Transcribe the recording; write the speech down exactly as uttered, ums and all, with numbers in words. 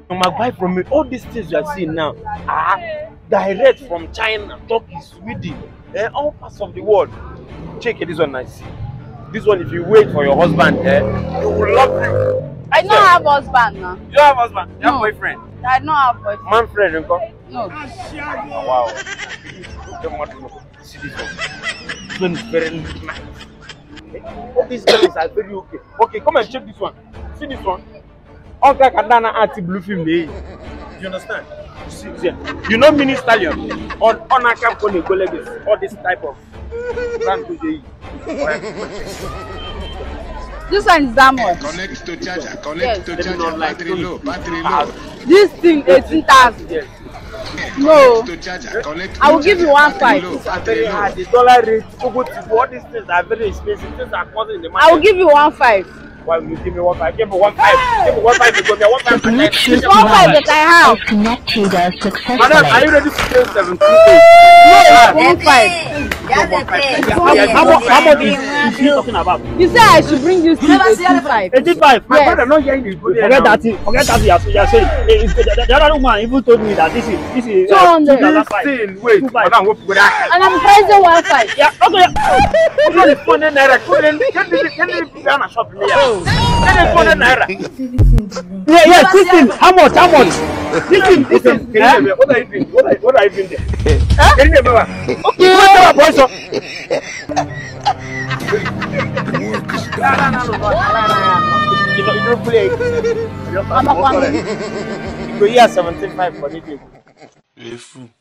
You might buy from me. All these things you are seeing now are direct from China, Turkey, Sweden, eh, all parts of the world. Check it, this one I see. This one, if you wait for your husband, eh, he will love you. I don't have husband now. You have husband? You No. have boyfriend? I don't have boyfriend. Man friend, uncle? No. Oh, wow. See this one. This one is very nice. All these guys are very okay. Okay, come and check this one. See this one? Okay, Kandana Ati Blue Film. Do you understand? You see, see, you know mini stallion on on a camp on the colleges, all this type of brand today. This one is that much. Connect to charger, connect Yes. to charger, battery low, battery low. This thing eighteen thousand. Yes. Connect No. to charger, connect to I will give you charger, one battery five. low, These are battery very low. hard. The dollar rate, all these things are very expensive. Things are causing in the market. I will give you one five. Why will you give me one five? Give me one five. Give me one five because you're one five. The Bluetooth It's one five that I have. is connected Madam, are you successfully. ready to pay seventeen? No, it's one five. How much? How much is is he talking about? You say I should bring this to eighteen five. Eighty-five. My Yes. brother not hearing this. Forget that thing. Forget that thing. You are saying. Eh, it's- The the other woman even told me that this is this is. Two hundred. Listen, wait. Madam, what for that? And I'm pricing one five. Yeah. Okay. What is phone naira? Phone can you can you put down a shop here? Can you phone naira? Yeah. Yeah. This thing. How much? How much? This thing. This Listen, thing. can Eh? you hear me? What are you doing? What are what are you doing there? Can you hear me? Okay. What's up, boys? So- No, no, no, no, no, no, no. You know, you don't play. I'm a fan. You go here seventeen five for the day. Le fou.